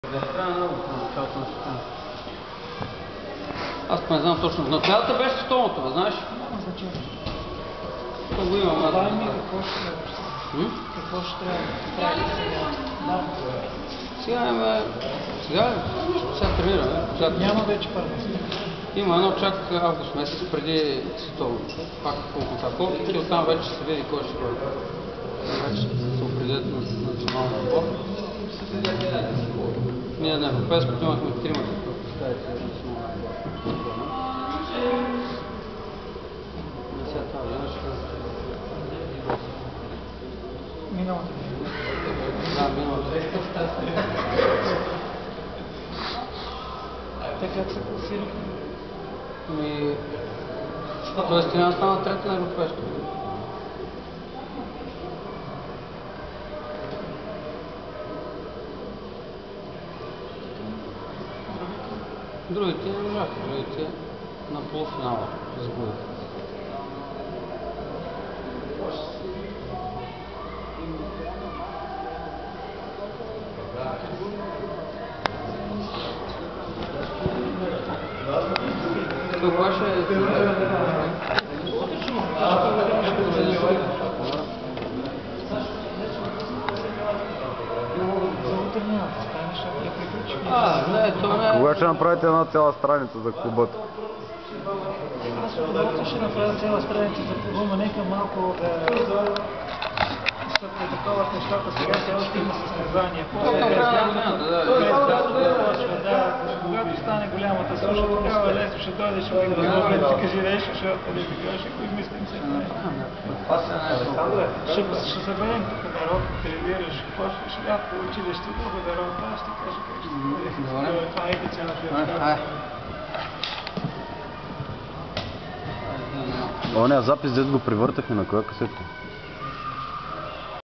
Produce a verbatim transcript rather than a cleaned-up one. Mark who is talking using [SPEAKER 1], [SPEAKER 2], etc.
[SPEAKER 1] Аз не знам точно. Но цялата беше столното, знаеш?
[SPEAKER 2] Няма значение.
[SPEAKER 1] Това го имам.
[SPEAKER 2] Дай ми какво ще трябва. Какво ще трябва да сега?
[SPEAKER 1] Сега имаме... Сега сега тренираме.
[SPEAKER 2] Няма вече първенство.
[SPEAKER 1] Има едно чак август месец преди световно. Пак колко и оттам вече се види кой ще бъде. Вече се определят на националния отбор. Ние на европейското имахме тримата представители на националния отбор. На сега това време ще...
[SPEAKER 2] Миналата година.
[SPEAKER 1] Да, миналата година.
[SPEAKER 2] Те как се класирахме?
[SPEAKER 1] Ами... Тоест тя стана трета на европейското. Другите не можаха, другите на полуфинала загубиха. Това беше... А, не, то не...
[SPEAKER 3] Кога ще направите една цяла страница за клубата?
[SPEAKER 2] Аз удоволствие ще направя цяла страница за клуба, но нека малко да се предиковат нещата. Сега все още има състезания. Когато стане голямата суша, тогава лесно ще дойдеш и да възможно да си кажи нещо, защото да ти кажеш, ако измислим се. Ще съберем тук народ, тренираш, почваш лято по училище, друго народ, аз ще кажа как ще бъде. Това е цялата.
[SPEAKER 3] Оня запис, дето го привъртахме на коя касетка?